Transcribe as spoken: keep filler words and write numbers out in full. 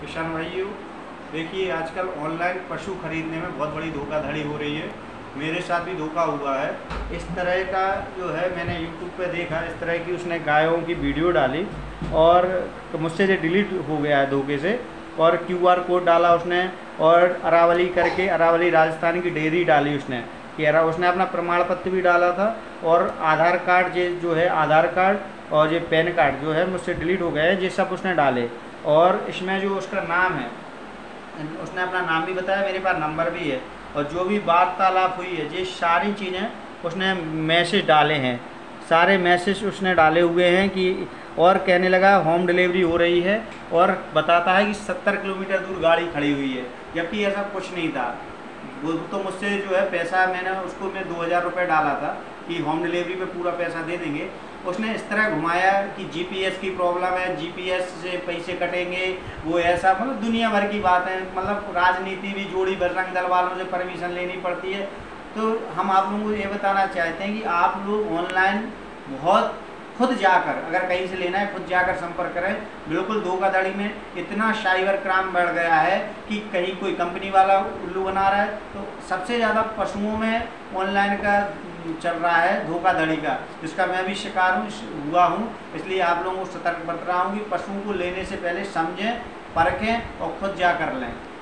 किसान भाइयों, देखिए आजकल ऑनलाइन पशु खरीदने में बहुत बड़ी धोखाधड़ी हो रही है। मेरे साथ भी धोखा हुआ है। इस तरह का जो है मैंने यूट्यूब पे देखा, इस तरह की उसने गायों की वीडियो डाली और मुझसे से डिलीट हो गया है धोखे से। और क्यू आर कोड डाला उसने और अरावली करके, अरावली राजस्थान की डेयरी डाली उसने कि अरा उसने अपना प्रमाण पत्र भी डाला था और आधार कार्ड ये जो है आधार कार्ड और ये पैन कार्ड जो है मुझसे डिलीट हो गए हैं, ये सब उसने डाले। और इसमें जो उसका नाम है, उसने अपना नाम भी बताया, मेरे पास नंबर भी है, और जो भी वार्तालाप हुई है ये सारी चीज़ें उसने मैसेज डाले हैं, सारे मैसेज उसने डाले हुए हैं कि और कहने लगा होम डिलीवरी हो रही है और बताता है कि सत्तर किलोमीटर दूर गाड़ी खड़ी हुई है, जबकि ऐसा कुछ नहीं था। वो तो मुझसे जो है पैसा, मैंने उसको मैं दो हज़ार रुपये डाला था कि होम डिलीवरी पे पूरा पैसा दे देंगे। उसने इस तरह घुमाया कि जीपीएस की प्रॉब्लम है, जीपीएस से पैसे कटेंगे, वो ऐसा, मतलब दुनिया भर की बात है। मतलब राजनीति भी जोड़ी बजरंग दल वालों से परमिशन लेनी पड़ती है। तो हम आप लोगों को ये बताना चाहते हैं कि आप लोग ऑनलाइन बहुत खुद जाकर, अगर कहीं से लेना है खुद जाकर संपर्क करें। बिल्कुल धोखाधड़ी में इतना साइबर क्राइम बढ़ गया है कि कहीं कोई कंपनी वाला उल्लू बना रहा है। तो सबसे ज़्यादा पशुओं में ऑनलाइन का चल रहा है धोखाधड़ी का, जिसका मैं भी शिकार हूँ हुआ हूँ। इसलिए आप लोगों को सतर्क बरत रहा हूँ कि पशुओं को लेने से पहले समझें, परखें और खुद जा कर लें।